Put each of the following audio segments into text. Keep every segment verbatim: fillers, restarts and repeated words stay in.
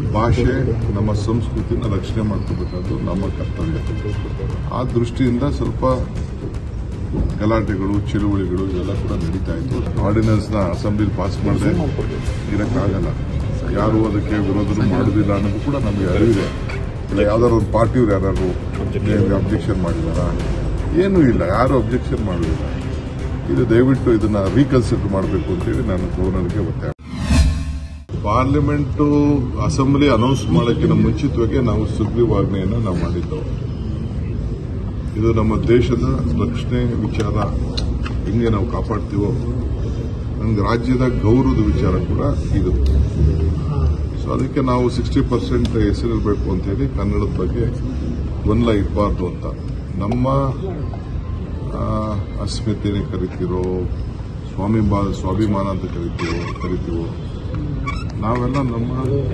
ಭಾಷೆ ನಮ್ಮ ಸಂಸ್ಕೃತಿನ ರಕ್ಷಣೆ ಮಾಡ್ಕೋಬೇಕಾದ್ದು ನಮ್ಮ ಕರ್ತವ್ಯ. ಆ ದೃಷ್ಟಿಯಿಂದ ಸ್ವಲ್ಪ ಗಲಾಟೆಗಳು ಚಳುವಳಿಗಳು ಇವೆಲ್ಲ ಕೂಡ ನಡೀತಾ ಇತ್ತು. ಆರ್ಡಿನೆನ್ಸ್ನ ಅಸೆಂಬ್ಲಿಲಿ ಪಾಸ್ ಮಾಡದೆ ಇರೋಕ್ಕಾಗಲ್ಲ, ಯಾರು ಅದಕ್ಕೆ ವಿರೋಧನೂ ಮಾಡೋದಿಲ್ಲ ಅನ್ನೋದು ಕೂಡ ನಮಗೆ ಅರಿವಿದೆ. ಇಲ್ಲ ಯಾವ್ದಾದ್ರು ಒಂದು ಪಾರ್ಟಿಯವ್ರು ಯಾರು ಅಬ್ಜೆಕ್ಷನ್ ಮಾಡಿದಾರಾ? ಏನೂ ಇಲ್ಲ, ಯಾರು ಅಬ್ಜೆಕ್ಷನ್ ಮಾಡೋದಿಲ್ಲ. ಇದು ದಯವಿಟ್ಟು ಇದನ್ನ ರೀಕನ್ಸಿಡರ್ ಮಾಡಬೇಕು ಅಂತೇಳಿ ನಾನು ಗವರ್ನರ್ಗೆ ಒತ್ತಾಯ. ಪಾರ್ಲಿಮೆಂಟು ಅಸೆಂಬ್ಲಿ ಅನೌನ್ಸ್ ಮಾಡೋಕ್ಕಿಂತ ಮುಂಚಿತವಾಗಿ ನಾವು ಸುಗ್ರೀವಾಜ್ಞೆಯನ್ನು ನಾವು ಮಾಡಿದ್ದೆವು. ಇದು ನಮ್ಮ ದೇಶದ ರಕ್ಷಣೆ ವಿಚಾರ ಹೆಂಗೆ ನಾವು ಕಾಪಾಡ್ತೀವೋ ನಮ್ಗೆ ರಾಜ್ಯದ ಗೌರವದ ವಿಚಾರ ಕೂಡ ಇದು. ಸೊ ಅದಕ್ಕೆ ನಾವು ಸಿಕ್ಸ್ಟಿ ಪರ್ಸೆಂಟ್ ಹೆಸರಿರಬೇಕು ಅಂತೇಳಿ ಕನ್ನಡದ ಬಗ್ಗೆ ಗೊಂದಲ ಇರಬಾರ್ದು ಅಂತ ನಮ್ಮ ಅಸ್ಮಿತೆನೇ ಕರಿತೀರೋ ಸ್ವಾಮಿ ಸ್ವಾಭಿಮಾನ ಅಂತ ಕರಿತೀವೋ ಕರಿತೀವೋ ನಾವೆಲ್ಲ ನಮ್ಮ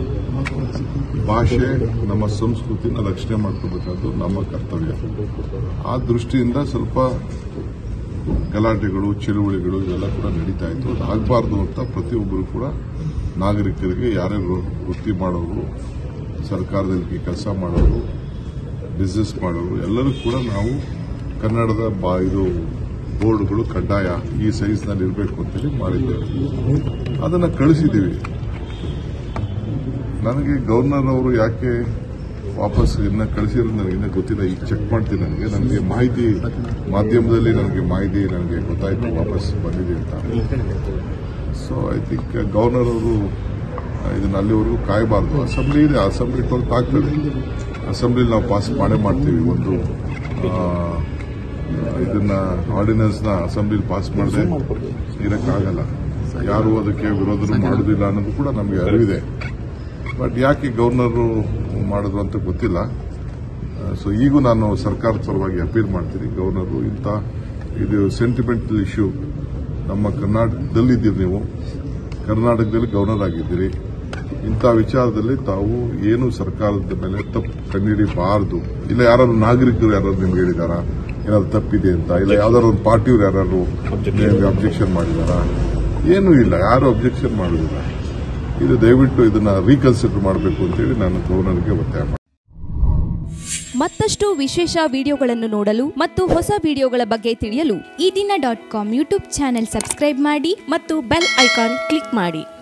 ಭಾಷೆ ನಮ್ಮ ಸಂಸ್ಕೃತಿನ ರಕ್ಷಣೆ ಮಾಡ್ಕೋಬೇಕಾದ್ದು ನಮ್ಮ ಕರ್ತವ್ಯ. ಆ ದೃಷ್ಟಿಯಿಂದ ಸ್ವಲ್ಪ ಗಲಾಟೆಗಳು ಚಳುವಳಿಗಳು ಇವೆಲ್ಲ ಕೂಡ ನಡೀತಾ ಇತ್ತು. ಅದು ಆಗಬಾರ್ದು ಅಂತ ಪ್ರತಿಯೊಬ್ಬರು ಕೂಡ ನಾಗರಿಕರಿಗೆ ಯಾರ್ಯಾರು ವೃತ್ತಿ ಮಾಡೋರು, ಸರ್ಕಾರದಲ್ಲಿ ಕೆಲಸ ಮಾಡೋರು, ಬಿಸ್ನೆಸ್ ಮಾಡೋರು ಎಲ್ಲರೂ ಕೂಡ ನಾವು ಕನ್ನಡದ ಬಾ ಇದು ಬೋರ್ಡ್ಗಳು ಕಡ್ಡಾಯ ಈ ಸೈಜ್ನಲ್ಲಿ ಇರಬೇಕು ಅಂತೇಳಿ ಮಾಡಿದ್ದೇವೆ. ಅದನ್ನು ಕಳಿಸಿದ್ದೀವಿ. ನನಗೆ ಗವರ್ನರ್ ಅವರು ಯಾಕೆ ವಾಪಸ್ ಇನ್ನ ಕಳಿಸಿರೋದು ನನಗಿನ್ನ ಗೊತ್ತಿಲ್ಲ. ಈಗ ಚೆಕ್ ಮಾಡ್ತೀನಿ. ನನಗೆ ನನಗೆ ಮಾಹಿತಿ ಮಾಧ್ಯಮದಲ್ಲಿ ನನಗೆ ಮಾಹಿತಿ ನನಗೆ ಗೊತ್ತಾಯಿತು ವಾಪಸ್ ಬಂದಿದೆ ಅಂತ. ಸೊ ಐ ಥಿಂಕ್ ಗವರ್ನರ್ ಅವರು ಇದನ್ನ ಅಲ್ಲಿವರೆಗೂ ಕಾಯಬಾರ್ದು. ಅಸೆಂಬ್ಲಿ ಇದೆ, ಅಸೆಂಬ್ಲಿ ಟ್ವೆಲ್ತ್ ಆಗ್ತದೆ. ಅಸೆಂಬ್ಲಿಲಿ ನಾವು ಪಾಸ್ ಮಾಡೇ ಮಾಡ್ತೀವಿ. ಒಂದು ಇದನ್ನ ಆರ್ಡಿನೆನ್ಸ್ನ ಅಸೆಂಬ್ಲಿಲಿ ಪಾಸ್ ಮಾಡದೆ ಇರೋಕ್ಕಾಗಲ್ಲ, ಯಾರು ಅದಕ್ಕೆ ವಿರೋಧನೂ ಮಾಡೋದಿಲ್ಲ ಅನ್ನೋದು ಕೂಡ ನಮಗೆ ಅರಿವಿದೆ. ಬಟ್ ಯಾಕೆ ಗವರ್ನರು ಮಾಡಿದ್ರು ಅಂತ ಗೊತ್ತಿಲ್ಲ. ಸೊ ಈಗೂ ನಾನು ಸರ್ಕಾರದ ಪರವಾಗಿ ಅಪೀಲ್ ಮಾಡ್ತೀನಿ. ಗವರ್ನರು ಇಂಥ ಇದು ಸೆಂಟಿಮೆಂಟಲ್ ಇಶ್ಯೂ, ನಮ್ಮ ಕರ್ನಾಟಕದಲ್ಲಿದ್ದೀರಿ, ನೀವು ಕರ್ನಾಟಕದಲ್ಲಿ ಗವರ್ನರ್ ಆಗಿದ್ದೀರಿ. ಇಂಥ ವಿಚಾರದಲ್ಲಿ ತಾವು ಏನು ಸರ್ಕಾರದ ಮೇಲೆ ತಪ್ಪು ಕಂಡುಹಿಡಿಯಬಾರದು. ಇಲ್ಲ ಯಾರು ನಾಗರಿಕರು ಯಾರು ನಿಮ್ಗೆ ಹೇಳಿದಾರಾ ಏನಾದ್ರು ತಪ್ಪಿದೆ ಅಂತ? ಇಲ್ಲ ಯಾವ್ದಾದ್ರು ಒಂದು ಪಾರ್ಟಿಯವ್ರು ಯಾರು ಅಬ್ಜೆಕ್ಷನ್ ಮಾಡಿದಾರಾ? ಏನೂ ಇಲ್ಲ, ಯಾರು ಅಬ್ಜೆಕ್ಷನ್ ಮಾಡೋದಿಲ್ಲ. ಇದು ದಯವಿಟ್ಟು ಇದನ್ನ ರೀಕನ್ಸಿಡರ್ ಮಾಡಬೇಕು ಅಂತೇಳಿ ನಾನು ಗವರ್ನರ್ಗೆ ಒತ್ತಾಯ ಮಾಡಿ. ಮತ್ತಷ್ಟು ವಿಶೇಷ ವಿಡಿಯೋಗಳನ್ನು ನೋಡಲು ಮತ್ತು ಹೊಸ ವಿಡಿಯೋಗಳ ಬಗ್ಗೆ ತಿಳಿಯಲು Ee Dina dot com YouTube channel subscribe ಮಾಡಿ ಮತ್ತು ಬೆಲ್ ಐಕಾನ್ ಕ್ಲಿಕ್ ಮಾಡಿ.